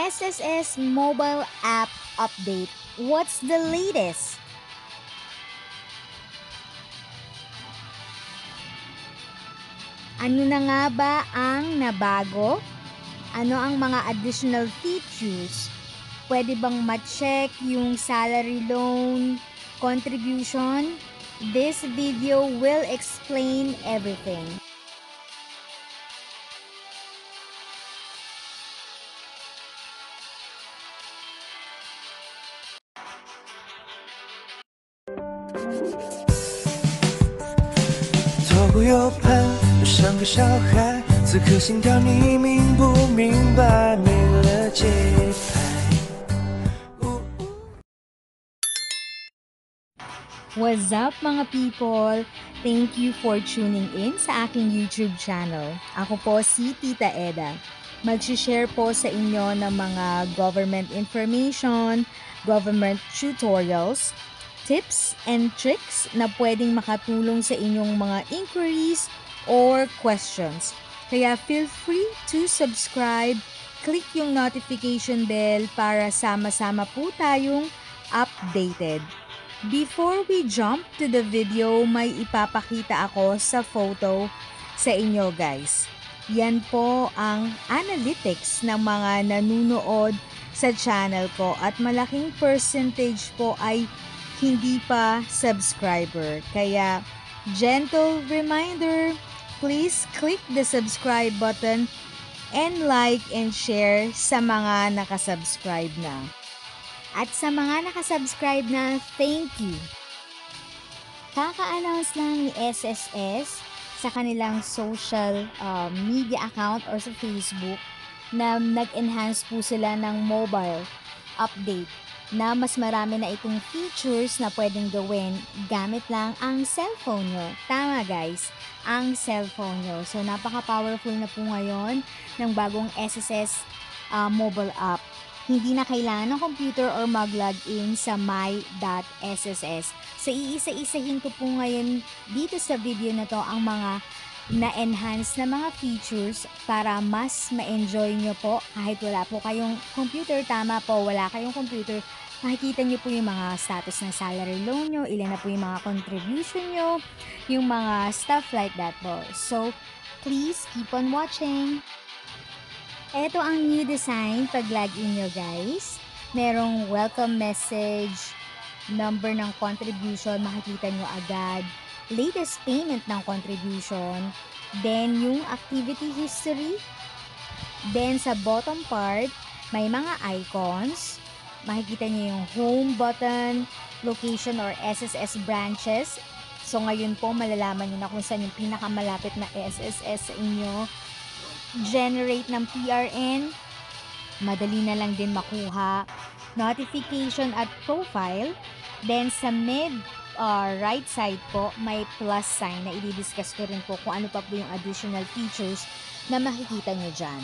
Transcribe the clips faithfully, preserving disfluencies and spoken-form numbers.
S S S mobile app update. What's the latest? Ano na nga ba ang nabago? Ano ang mga additional features? Pwede bang ma-check yung salary loan, contribution? This video will explain everything. What's up mga people? Thank you for tuning in sa aking YouTube channel. Ako po si Tita Eda. Mag-share po sa inyo ng mga government information, government tutorials, tips and tricks na pwedeng makatulong sa inyong mga inquiries or questions. Kaya feel free to subscribe, click yung notification bell para sama-sama po tayong updated. Before we jump to the video, may ipapakita ako sa photo sa inyo guys. Yan po ang analytics ng mga nanunood sa channel ko at malaking percentage po ay hindi pa subscriber. Kaya gentle reminder, please click the subscribe button and like and share sa mga nakasubscribe na. At sa mga nakasubscribe na, thank you! Kaka-announce lang ni S S S sa kanilang social uh, media account or sa Facebook na nag-enhance po sila ng mobile update na mas marami na itong features na pwedeng gawin gamit lang ang cellphone nyo. Tama guys, ang cellphone nyo. So napaka-powerful na po ngayon ng bagong S S S uh, mobile app. Hindi na kailangan ng computer or mag-login sa my dot S S S. So, iisa-isahin ko po ngayon dito sa video na to ang mga na-enhance na mga features para mas ma-enjoy nyo po kahit wala po kayong computer. Tama po, wala kayong computer. Makikita nyo po yung mga status ng salary loan nyo, ilan na po yung mga contribution nyo, yung mga stuff like that po. So, please keep on watching. Ito ang new design pag login nyo guys. Merong welcome message, number ng contribution, makikita nyo agad, latest payment ng contribution, then yung activity history, then sa bottom part, may mga icons, makikita nyo yung home button, location or S S S branches. So ngayon po malalaman nyo na kung saan yung pinakamalapit na S S S sa inyo. Generate ng P R N, madali na lang din makuha, notification at profile, then sa mid uh, right side po may plus sign na i-discuss ko rin po kung ano pa po yung additional features na makikita nyo dyan.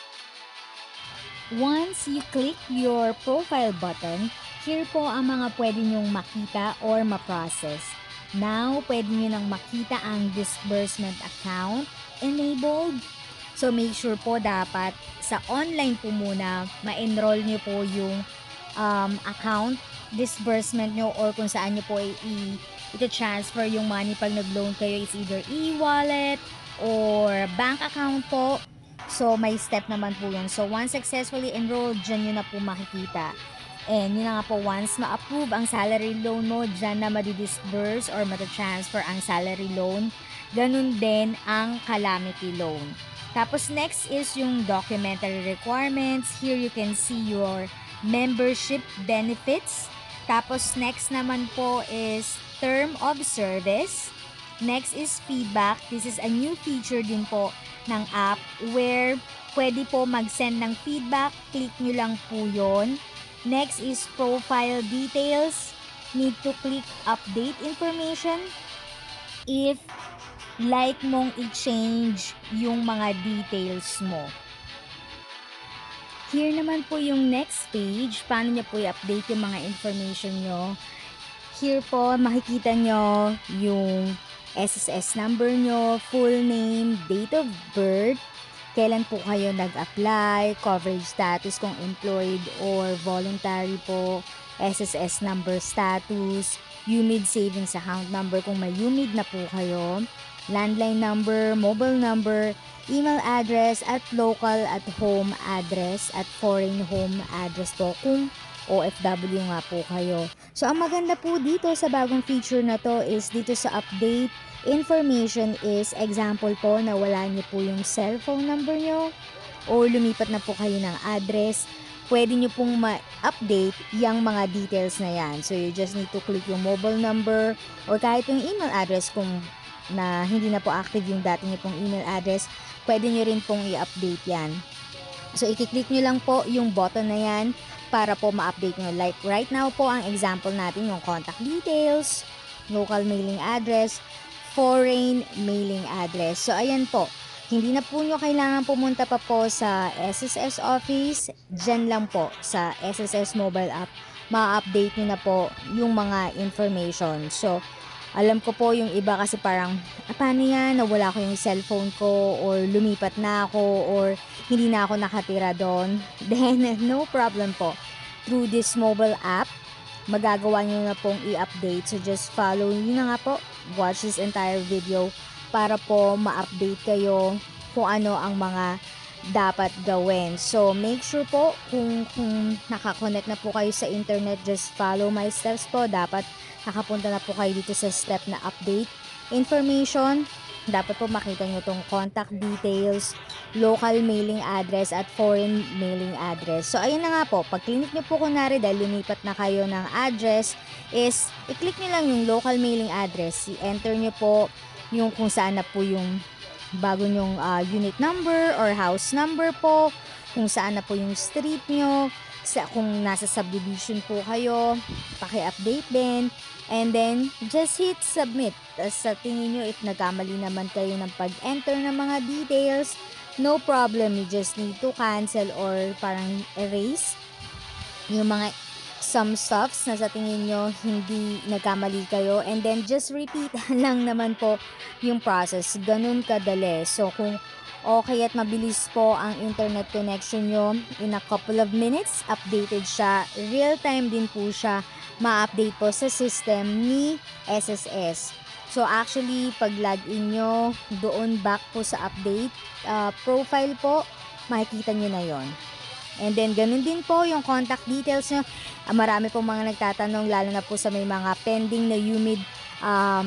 Once you click your profile button, here po ang mga pwede nyong makita or ma-process. Now, pwede nyo nang makita ang disbursement account enabled. So, make sure po dapat sa online po muna, ma-enroll nyo po yung um, account, disbursement nyo, or kung saan nyo po i-transfer yung money pag nag-loan kayo is either e-wallet or bank account po. So, may step naman po yun. So, once successfully enrolled, dyan nyo na po makikita. And yun na nga po, once ma-approve ang salary loan mo, dyan na madi-disburse or mata-transfer ang salary loan. Ganun din ang calamity loan. Tapos next is yung documentary requirements. Here you can see your membership benefits. Tapos next naman po is term of service. Next is feedback. This is a new feature din po ng app where pwede po mag-send ng feedback. Click nyo lang po yun. Next is profile details. Need to click update information if like mong i-change yung mga details mo. Here naman po yung next page, paano nyo po i-update yung mga information nyo. Here po, makikita nyo yung S S S number nyo, full name, date of birth, kailan po kayo nag-apply, coverage status kung employed or voluntary po, S S S number status, U M I D savings account number kung may U M I D na po kayo, landline number, mobile number, email address at local at home address at foreign home address po kung O F W nga po kayo. So, ang maganda po dito sa bagong feature na to is dito sa update information is example po na wala niyo po yung cellphone number nyo or lumipat na po kayo ng address, pwede nyo pong ma-update yung mga details na yan. So, you just need to click yung mobile number or kahit yung email address kung na hindi na po active yung dati nyo pong email address, pwede nyo rin pong i-update yan. So, i-click nyo lang po yung button na yan para po ma-update nyo. Like right now po, ang example natin yung contact details, local mailing address, foreign mailing address. So, ayan po. Hindi na po nyo kailangan pumunta pa po sa S S S office. Diyan lang po sa S S S mobile app, ma-update nyo na po yung mga information. So, alam ko po yung iba kasi parang, ah, paano yan? Nawala ko yung cellphone ko or lumipat na ako or hindi na ako nakatira doon. Then, no problem po. Through this mobile app, magagawa nyo na pong i-update. So, just follow yun na nga po. Watch this entire video para po ma-update kayo kung ano ang mga dapat gawin. So, make sure po kung, kung nakakonect na po kayo sa internet, just follow my steps po. Dapat nakapunta na po kayo dito sa step na update information. Dapat po makita nyo itong contact details, local mailing address at foreign mailing address. So, ayun na nga po. Pag click nyo po kunwari dahil lumipat na kayo ng address is i-click nyo lang yung local mailing address. I-enter nyo po yung kung saan na po yung bago nyong uh, unit number or house number po, kung saan na po yung street nyo, sa, kung nasa subdivision po kayo, paki-update din, and then just hit submit. Tapos sa tingin nyo if nagkamali naman kayo ng pag-enter ng mga details, no problem, you just need to cancel or parang erase yung mga some stuffs na sa tingin nyo hindi nagkamali kayo, and then just repeat lang naman po yung process. Ganun kadali. So kung okay at mabilis po ang internet connection nyo, in a couple of minutes updated siya, real time din po siya ma-update po sa system ni S S S. So actually pag login nyo doon back po sa update uh, profile po, makikita nyo na yon. And then, ganun din po yung contact details nyo. Uh, marami pong mga nagtatanong, lalo na po sa may mga pending na U M I D, um,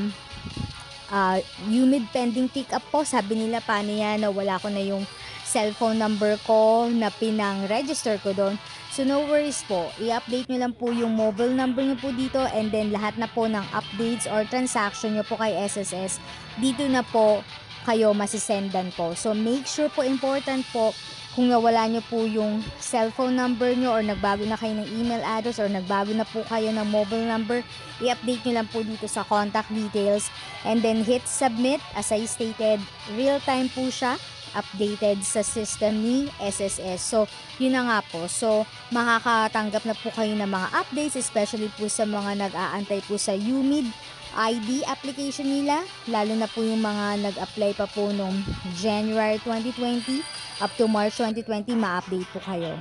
uh, U M I D pending pick up po. Sabi nila, paano yan, nawala ko na yung cellphone number ko na pinang-register ko doon. So, no worries po. I-update nyo lang po yung mobile number nyo po dito, and then lahat na po ng updates or transaction nyo po kay S S S, dito na po kayo masisendan po. So, make sure po, important po, kung nawala nyo po yung cellphone number nyo or nagbago na kayo ng email address or nagbago na po kayo ng mobile number, i-update nyo lang po dito sa contact details and then hit submit. As I stated, real time po siya, updated sa system ni S S S. So, yun na nga po. So, makakatanggap na po kayo ng mga updates, especially po sa mga nag-aantay po sa U M I D I D application nila, lalo na po yung mga nag-apply pa po noong January twenty twenty up to March twenty twenty, ma-update po kayo.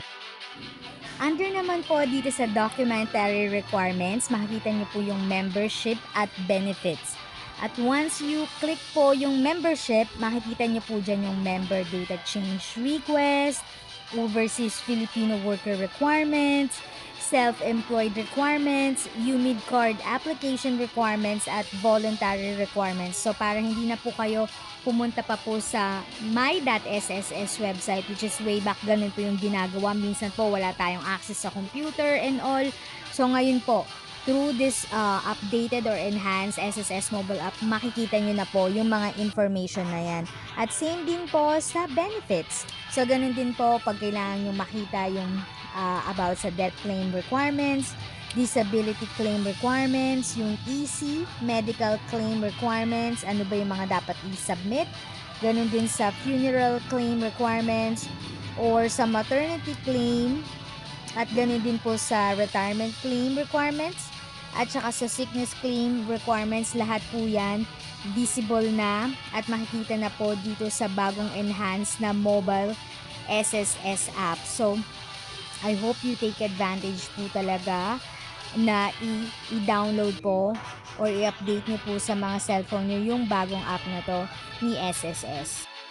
Under naman po dito sa documentary requirements, makikita niyo po yung membership at benefits. At once you click po yung membership, makikita niyo po dyan yung member data change request, overseas Filipino worker requirements, self-employed requirements, U M I D card application requirements, at voluntary requirements. So, para hindi na po kayo pumunta pa po sa my dot S S S website, which is way back, ganun po yung ginagawa. Minsan po wala tayong access sa computer and all. So, ngayon po, through this uh, updated or enhanced S S S mobile app, makikita nyo na po yung mga information na yan. At same din po sa benefits. So, ganun din po pag kailangan nyo makita yung Uh, about sa death claim requirements, disability claim requirements, yung E C, medical claim requirements, ano ba yung mga dapat i-submit, ganun din sa funeral claim requirements or sa maternity claim, at ganun din po sa retirement claim requirements, at saka sa sickness claim requirements. Lahat po yan visible na at makikita na po dito sa bagong enhanced na mobile S S S app. So, I hope you take advantage po talaga na i-download po or i-update niyo po sa mga cellphone niyo yung bagong app na to ni S S S.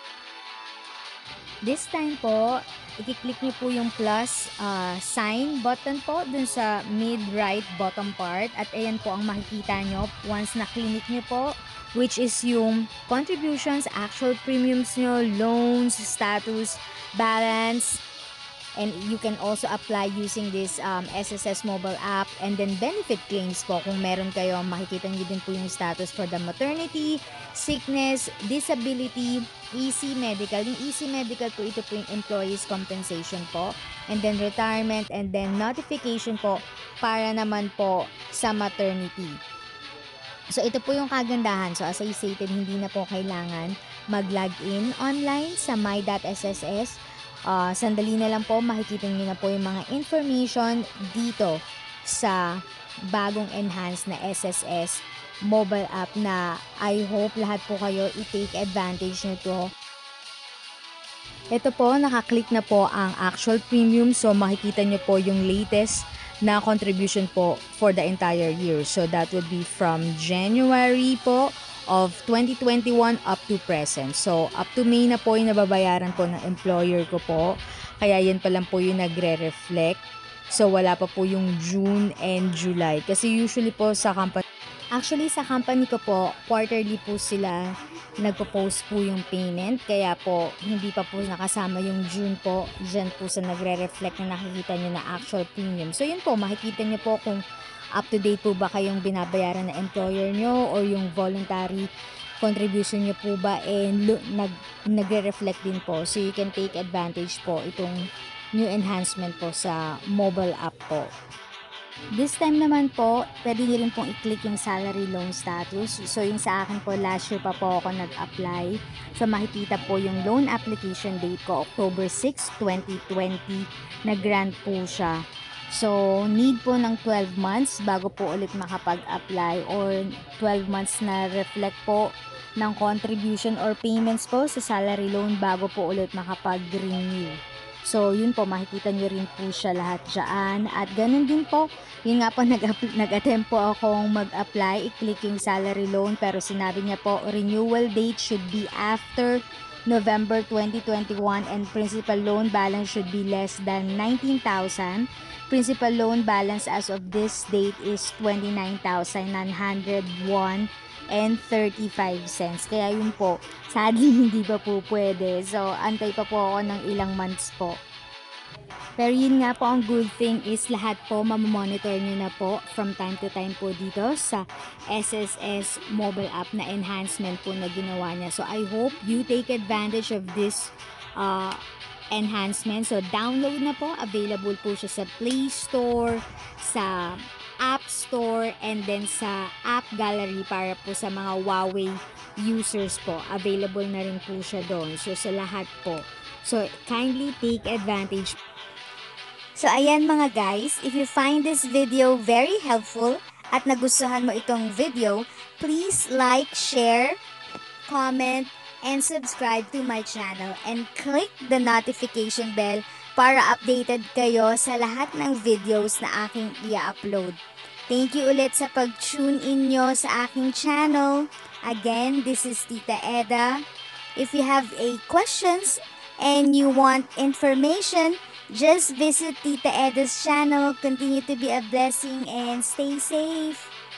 This time po, i-click niyo po yung plus uh, sign button po dun sa mid right bottom part at ayan po ang makikita nyo once na-click niyo po, which is yung contributions, actual premiums nyo, loans, status, balance, and you can also apply using this um, S S S mobile app, and then benefit claims po kung meron kayo, makikita nyo din po yung status for the maternity, sickness, disability, easy medical. Yung easy medical po, ito po yung employees compensation po, and then retirement, and then notification po para naman po sa maternity. So ito po yung kagandahan. So as I stated, hindi na po kailangan mag-login online sa my dot S S S. Uh, sandali na lang po, makikita nyo na po yung mga information dito sa bagong enhanced na S S S mobile app na I hope lahat po kayo i-take advantage nito. Ito po, nakaklik na po ang actual premium. So makikita nyo po yung latest na contribution po for the entire year. So that would be from January po of twenty twenty-one up to present. So, up to May na po yung nababayaran po ng employer ko po. Kaya yan pa lang po yung nagre-reflect. So, wala pa po yung June and July. Kasi usually po sa company, actually sa company ko po, quarterly po sila nagpo-post po yung payment. Kaya po, hindi pa po nakasama yung June po. Diyan po sa nagre-reflect na nakikita nyo na actual premium. So, yun po, makikita nyo po kung up to date po ba kayong binabayaran na employer nyo or yung voluntary contribution nyo po ba eh nag, nagre-reflect din po. So you can take advantage po itong new enhancement po sa mobile app po. This time naman po, pwede nyo rin pong i-click yung salary loan status. So yung sa akin po, last year pa po ako nag-apply. So makikita po yung loan application date ko, October sixth, twenty twenty, nag-grant po siya. So, need po ng twelve months bago po ulit makapag-apply, or twelve months na reflect po ng contribution or payments po sa salary loan bago po ulit makapag-renew. So, yun po, makikita nyo rin po siya lahat dyan. At ganun din po, yun nga po, nag-attempt po akong mag-apply, i-click yung salary loan, pero sinabi niya po, renewal date should be after November twenty twenty-one and principal loan balance should be less than nineteen thousand. Principal loan balance as of this date is twenty-nine thousand nine hundred one and thirty-five cents. Kaya yun po, sadly hindi pa po pwede. So, antay pa po ako ng ilang months po. Pero yun nga po, ang good thing is lahat po mamamonitor nyo na po from time to time po dito sa S S S mobile app na enhancement po na ginawa niya. So I hope you take advantage of this uh, enhancement. So download na po, available po siya sa Play Store, sa App Store, and then sa App Gallery para po sa mga Huawei users po. Available na rin po siya doon. So sa lahat po. So kindly take advantage. So ayan mga guys, if you find this video very helpful at nagustuhan mo itong video, please like, share, comment, and subscribe to my channel, and click the notification bell para updated kayo sa lahat ng videos na aking i-upload. Thank you ulit sa pag-tune in nyo sa aking channel. Again, this is Tita Eda. If you have a questions and you want information, just visit Tita Eda's channel. Continue to be a blessing and stay safe.